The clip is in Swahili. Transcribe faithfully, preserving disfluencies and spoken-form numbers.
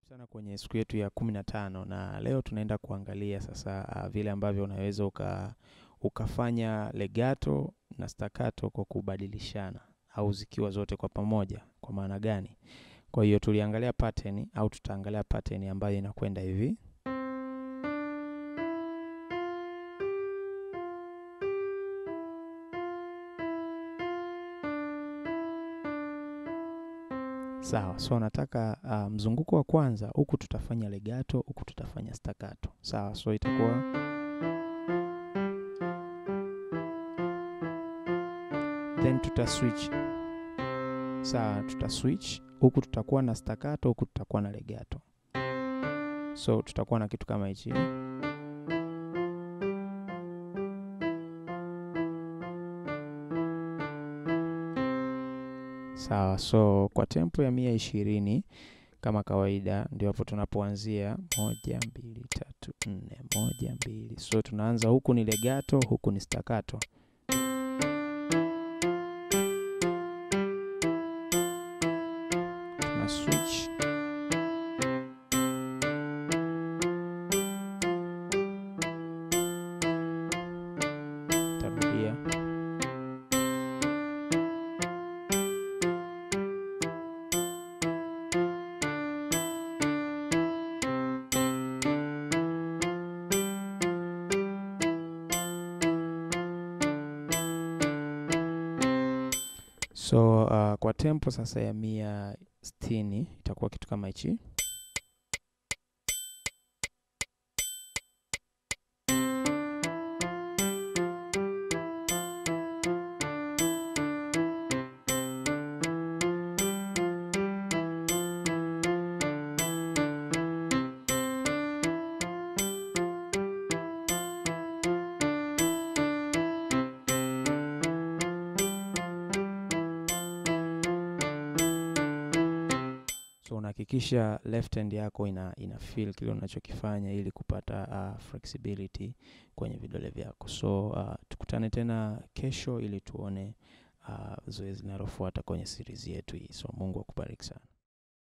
Sana kwenye siku yetu ya kumi na tano na leo tunaenda kuangalia sasa uh, vile ambavyo unaweza uka, ukafanya legato na staccato kwa kubadilishana au zikiwa zote kwa pamoja. Kwa maana gani? Kwa hiyo tuliangalia pattern au tutaangalia pattern ambayo inakwenda hivi. Sawa, so nataka uh, mzunguko wa kwanza huku tutafanya legato, huku tutafanya staccato. Sawa, so itakuwa then tuta switch. Sawa, tuta switch, huku tutakuwa na staccato, huku tutakuwa na legato. So tutakuwa na kitu kama hichi. Sawa, so kwa tempo ya mia ishirini kama kawaida ndio hapo tunapoanzia moja mbili tatu nne moja mbili. So tunaanza huku ni legato, huku ni staccato. Tuna switch. Tarudia. So uh, kwa tempo sasa ya mia sitini itakuwa kitu kama hichi. So unahakikisha left hand yako ina, ina feel kile unachokifanya ili kupata uh, flexibility kwenye vidole vyako. So uh, tukutane tena kesho ili tuone uh, zoezi linalofuata kwenye series yetu hii. So Mungu akubariki sana.